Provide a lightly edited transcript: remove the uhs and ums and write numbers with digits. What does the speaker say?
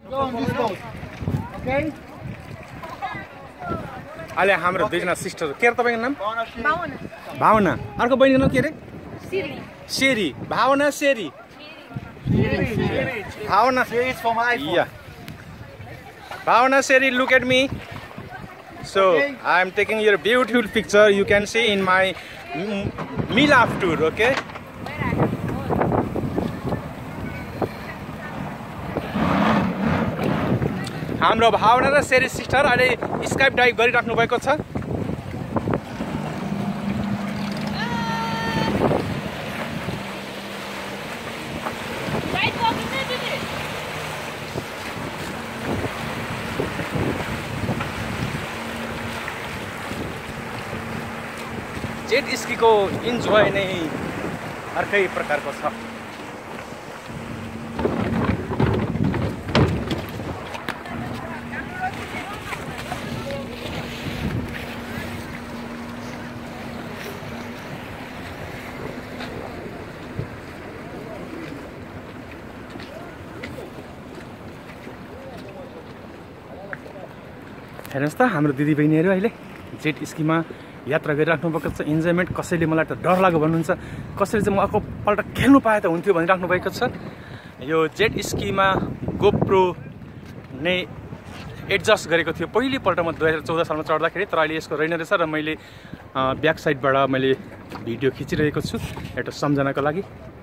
on this boat. Okay? अहिले हाम्रो दुईजना सिस्टर के अरे तपाईँको नाम भावना भावना अर्को बहिनीको नाम के अरे सिरी शेरी भावना शेरी भावना Here is for my iPhone. yeah Bhavana Seri, look at me. So I am taking your beautiful picture. You can see in my Milaf tour. Okay. हाम्रो भावना र शेरी सिस्टर अहिले स्काइप डाइभ गरिराख्नु भएको छ. जेट स्कीको इन्जोय नै अर्कै प्रकारको छ. हेर्नुहोस् त हाम्रो दिदीबहिनीहरू अहिले जेट स्कीमा यात्रा गरिराख्नु भएको छ. इन्जोयमेन्ट कसैले मलाई त डर लाग्यो भन्नुहुन्छ, कसैले चाहिँ म अर्को पल्ट खेल्नु पाए त हुन्थ्यो भनिराख्नु भएको छ. यो जेट स्कीमा गोप्रो नै एडजस्ट गरेको थियो पहिलोपल्ट म 2014 सालमा चढ्दाखेरि, तर अहिले यसको रहेन रहेछ र मैले ब्याक साइडबाट मैले भिडियो खिचिरहेको छु एउटा सम्झनाको लागि.